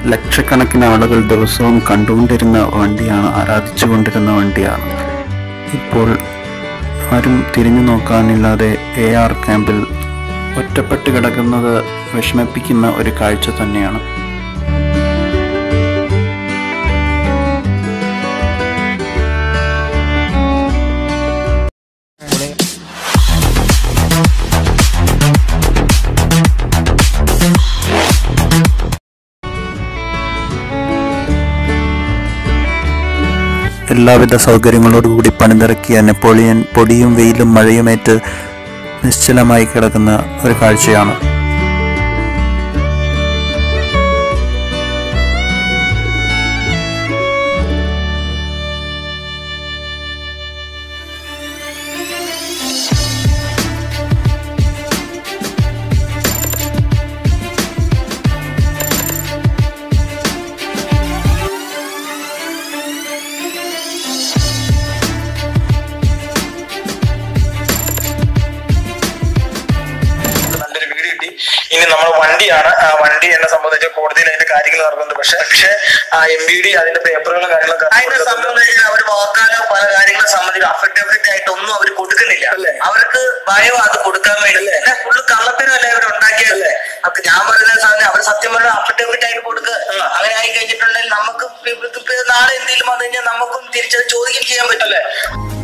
ലക്ഷക്കണക്കിന് ആളുകൾ ദിവസവും കണ്ടുകൊണ്ടിരുന്ന വണ്ടിയാണ്, ആരാധിച്ചുകൊണ്ടിരുന്ന വണ്ടിയാണ്. ഇപ്പോൾ ആരും തിരിഞ്ഞു നോക്കാനില്ലാതെ AR ക്യാമ്പിൽ ഒറ്റപ്പെട്ട് കിടക്കുന്നത് വിഷമിപ്പിക്കുന്ന ഒരു കാഴ്ച തന്നെയാണ്. എല്ലാവിധ സൗകര്യങ്ങളോടുകൂടി പണിതിറക്കിയ നെപ്പോളിയൻ പൊടിയും വെയിലും മഴയുമേറ്റ് നിശ്ചലമായി കിടക്കുന്ന ഒരു കാഴ്ചയാണ്. ഇനി നമ്മൾ വണ്ടിയാണ്. വണ്ടി എന്നെ സംബന്ധിച്ച് കോടതിയിൽ അതിന്റെ കാര്യങ്ങൾ നടക്കുന്നുണ്ട്. പക്ഷെ MBD അതിന്റെ പേപ്പറുകളും കാര്യങ്ങളൊക്കെ അതിനെ സംബന്ധിച്ച് അവർ വാക്കാലോ പല കാര്യങ്ങളെ സംബന്ധിച്ച് അഫിഡവിറ്റ് ആയിട്ടൊന്നും അവർ കൊടുക്കുന്നില്ല. അവർക്ക് ഭയം അത് കൊടുക്കാൻ വേണ്ടി ഫുള്ള് കള്ളത്തിനല്ലേ അവർ ഉണ്ടാക്കിയതല്ലേ. അപ്പൊ ഞാൻ പറയുന്ന സാധനം അവർ സത്യം പറഞ്ഞാൽ അഫിഡവിറ്റ് ആയിട്ട് കൊടുക്കുക. അങ്ങനെ ആയി കഴിഞ്ഞിട്ടുണ്ടെങ്കിൽ നമുക്ക് നാളെ എന്തെങ്കിലും വന്നു കഴിഞ്ഞാൽ നമുക്കും തിരിച്ചത് ചോദിക്കുകയും ചെയ്യാൻ പറ്റല്ലേ.